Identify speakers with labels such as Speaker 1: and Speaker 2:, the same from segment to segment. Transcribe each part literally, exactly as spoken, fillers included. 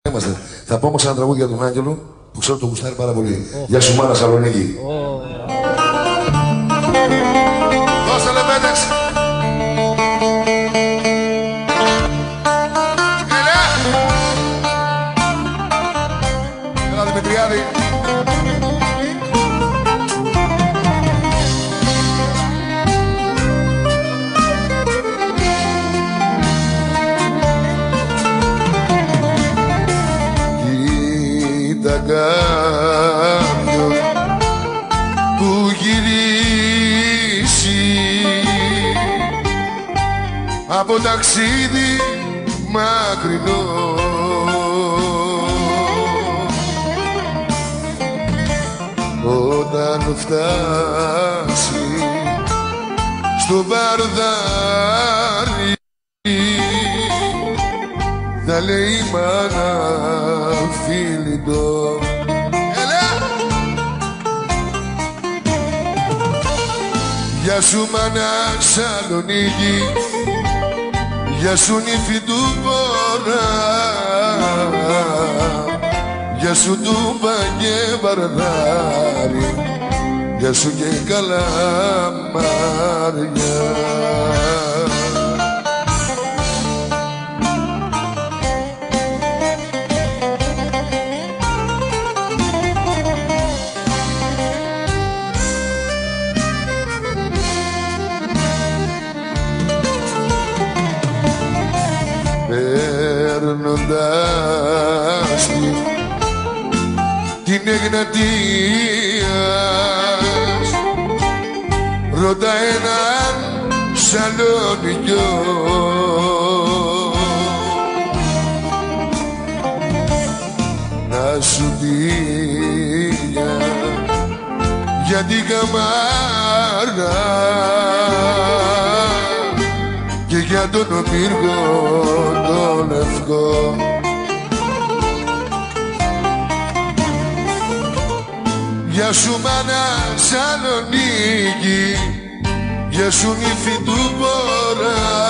Speaker 1: είμαστε. Θα πω όμως ένα τραγούδι για τον Άγγελο που ξέρω τον γουστάρει πάρα πολύ. Oh. Γεια σου μάνα Σαλονίκη. Oh. Δώστε λεβέντες. Έλα. Έλα Δημητριάδη. Κάποιο που γυρίσει από ταξίδι μακρινό όταν φτάσει στο βαρδάρι θα λέει μάνα φίλητο. Γεια σου μάνα Σαλονίκη, γεια σου νύφη του Βορρά, γεια σου Τούμπα και Βαρδάρι, γεια σου και Καλαμάρια. Παίρνοντας την Εγνατίας ρώτα έναν Σαλονικιό να σου πει για την καμάρα και για τον πύργο το λευκό. Γεια σου μάνα Σαλονίκη, γεια σου νύφη του Βορρά,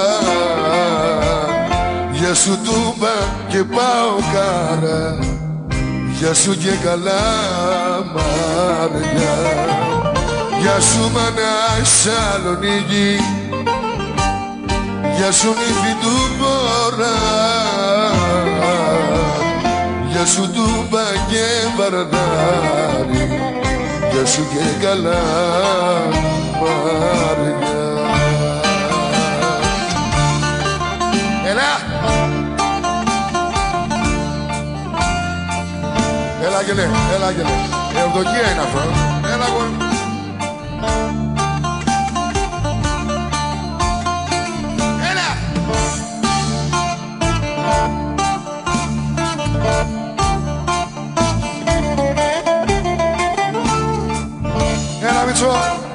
Speaker 1: γεια σου Τούμπα και Παοκάρα, γεια σου και Καλαμάρια. Γεια σου μάνα Σαλονίκη, γεια σου νύφη του Βορρά, γεια σου Τούμπα και Βαρδάρι, γεια σου και Καλαμάρια. Έλα! Έλα Άγγελε, έλα Άγγελε. Ευδοκία είναι αυτό. Έλα εγώ. Έλα Μητσό!